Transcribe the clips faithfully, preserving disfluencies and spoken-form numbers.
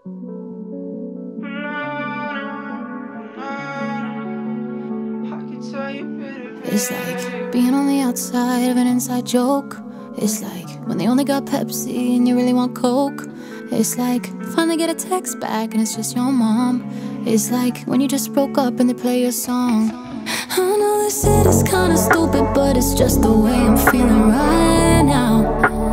It's like being on the outside of an inside joke. It's like when they only got Pepsi and you really want Coke. It's like finally get a text back and it's just your mom. It's like when you just broke up and they play your song. I know they said it's kinda stupid, but it's just the way I'm feeling right now.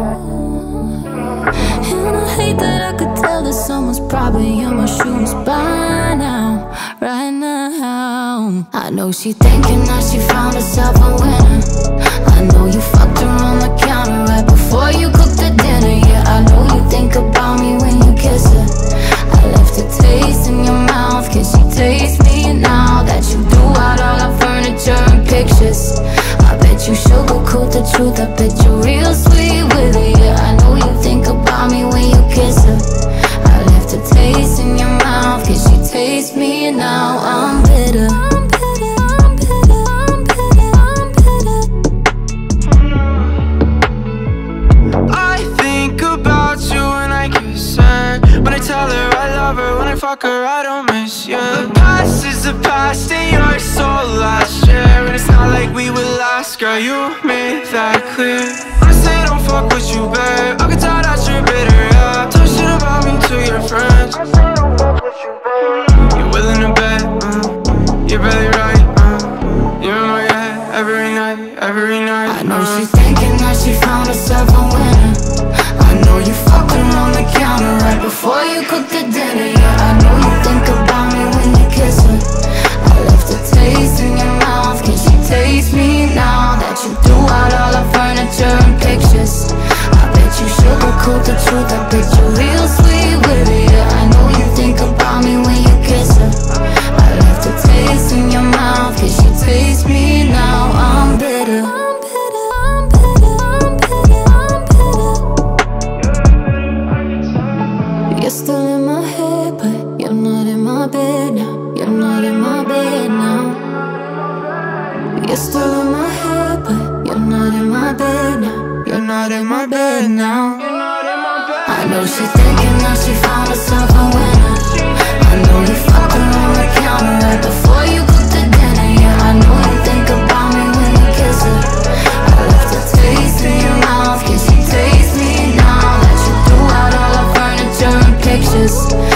And I hate that I could tell that someone's probably in my shoes by now, right now. I know she thinking that she found herself a winner. I know you fucked her on the counter right before you cooked the dinner. Yeah, I know you think about me when you kiss her. I left a taste in your mouth, can she taste me now that you threw out all our furniture and pictures? I bet you sugarcoat the truth, I bet you're real sweet with it. Yeah, I know you think about me when you kiss her. I left a taste in your mouth, can she taste me now? I'm bitter, I'm bitter, I'm bitter, I'm bitter, I'm bitter. I think about you when I kiss her, when I tell her I love her, when I fuck her I don't miss you. The past is the past and you're so last year, and it's not like we will last, girl, you made that clear. When I say don't fuck with you, babe, I can tell that you're bitter, yeah. Talk shit about me to your friends. You're willing to bet, uh, you're barely right, uh, you're in my head every night, every night. I know uh. she's thinking that she found herself a winner. I know you fucked her on the counter right before you cooked the dinner. Yeah, I know you think about me when you kiss her. I left a taste in your mouth, can she taste me now that you threw out all our furniture and pictures? I bet you sugarcoat the truth, I bet you're real sweet with it. Yeah, I know you think about me when you kiss her. I left a taste in your mouth, can she taste me now? I'm bitter, I'm bitter, I'm bitter, I'm bitter, I'm bitter. You're still in my head, but you're not in my bed now. You're not in my bed now. You're still in my head, but you're not in my bed now. You're not in my bed now. I know she's thinking that she found herself a winner. I know you fucked her on the counter right before you cooked the dinner. Yeah, I know you think about me when you kiss her. I left a taste in your mouth, can she taste me now that you threw out all our furniture and pictures?